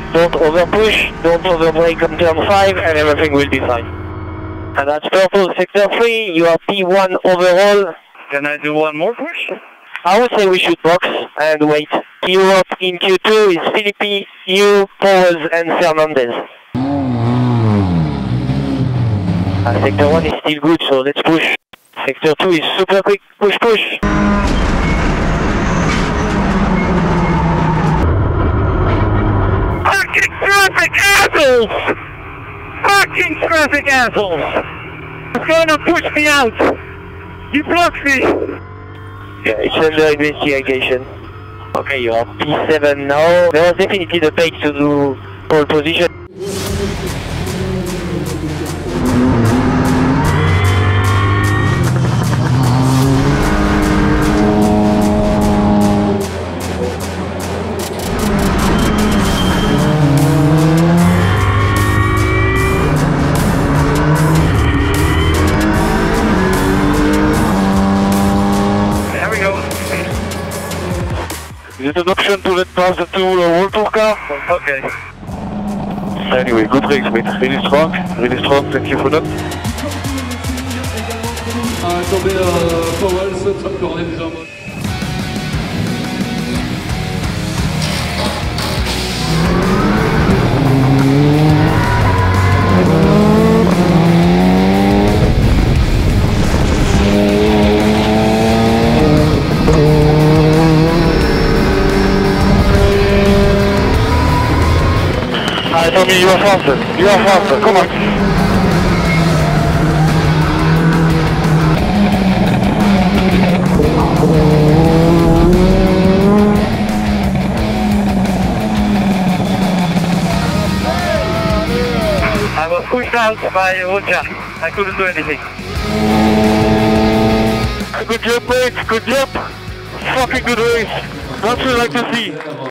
Don't overpush, don't overbrake on turn 5, and everything will be fine. And that's purple, sector 3, you are P1 overall. Can I do one more push? I would say we should box and wait. Europe in Q2 is Philippi, you, Pauwels and Fernandez. Sector 1 is still good, so let's push. Sector 2 is super quick, push, push. Fucking traffic assholes! Fucking traffic assholes! It's gonna push me out! You blocked me! Yeah, it's under investigation. Okay, you are P7 now. There was definitely the pace to do pole position. Is it an option to let pass the two World Tour car? Okay. Anyway, good race, mate. Really strong, thank you for that. Kobe Pauwels, Tom Coronel déjà en mode. Tommy, you are faster, come on. I was pushed out by Roger, I couldn't do anything. Good job, mate, good job. Fucking good race, that's what I like to see.